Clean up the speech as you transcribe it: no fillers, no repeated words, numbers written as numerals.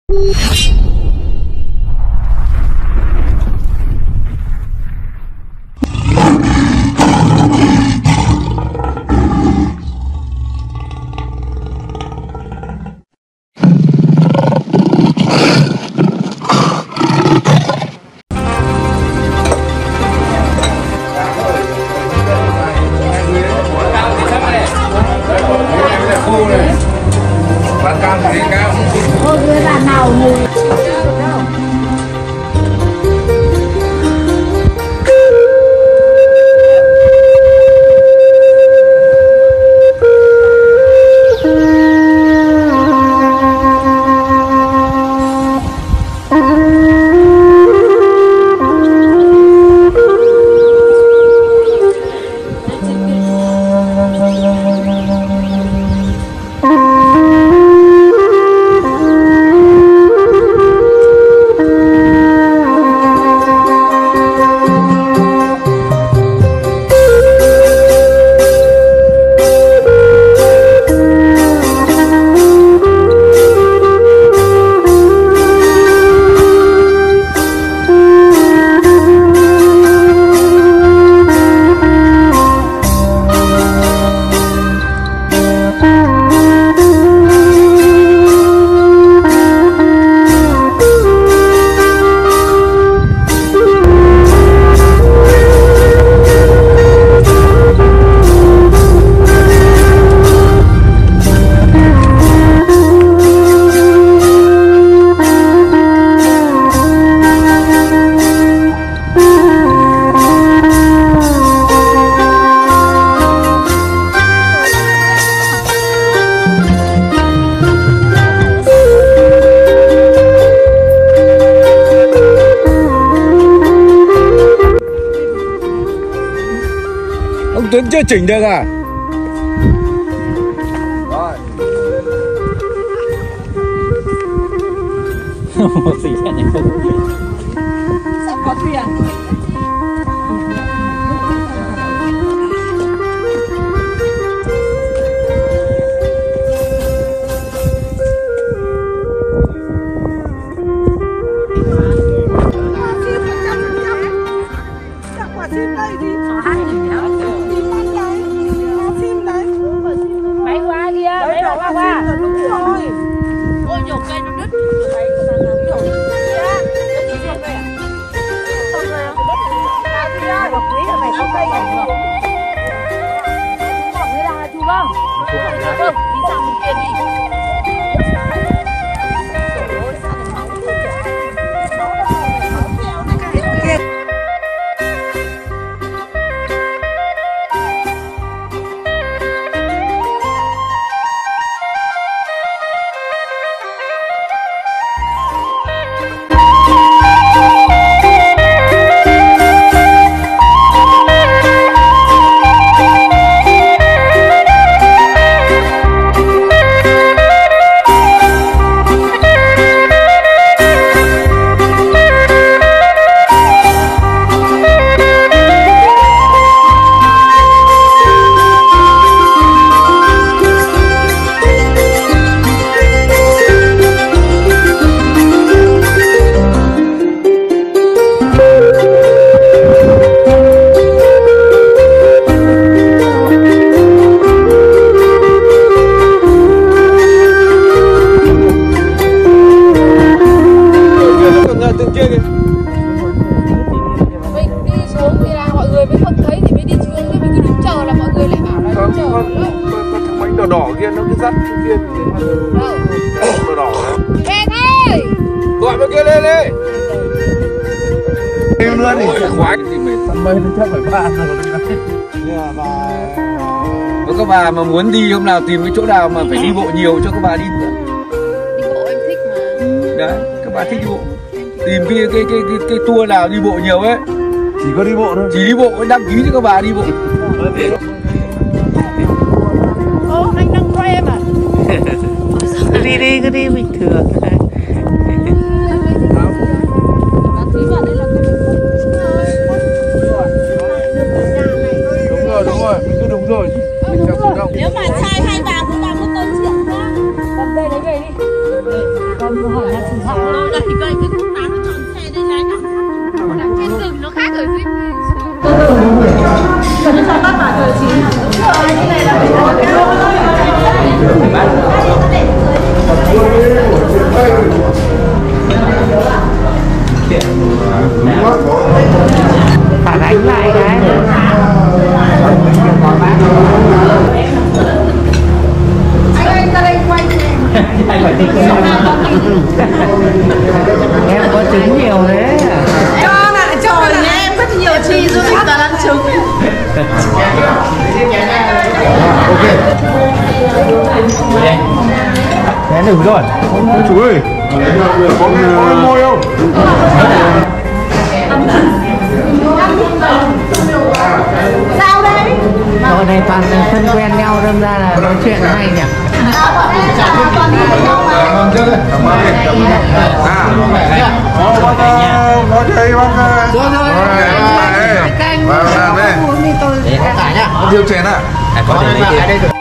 Tuấn chưa chỉnh được à? Một xỉ xe này không sắp có thuyền. Đỏ kia nó cứ dắt cái kia màu đỏ Em ơi, gọi bên kia lên đi em luôn thì khoái thì mệt tầm mây nó chắc phải ba rồi các bà mà muốn đi hôm nào tìm cái chỗ nào mà phải đi bộ nhiều cho các bà đi nữa. Đi bộ em thích mà. Đấy, các bà thích đi bộ. Tìm cái tour nào đi bộ nhiều ấy. Chỉ có đi bộ thôi. Chỉ đi bộ đăng ký cho các bà đi bộ. Anh đang quay em à? Cứ đi bình thường. Đúng rồi, mình cứ đúng rồi. Mình chào cổ đông. Nếu mà trai hay vàng thì tao có tôn trưởng đó. Cầm đây lấy về đi. Con hỏi là đây thì cây cái con tán nó chọn xe đây này nào. Trên rừng nó khác ở dưới. Cần cho bác bảo thời chín. Đúng rồi, như này là phải có cái lô. Phản ánh lại cái Anh ra đây quay em có trứng nhiều thế cho lại trời nhà em rất nhiều chi du lịch toàn ăn trứng. thế đủ rồi Chú ơi, có môi không? Sao đây? ở đây toàn thân quen nhau đâm ra là nói chuyện hay nhỉ. Có chơi bác. Rồi rồi Để có cả nhá. Có chén à? có đây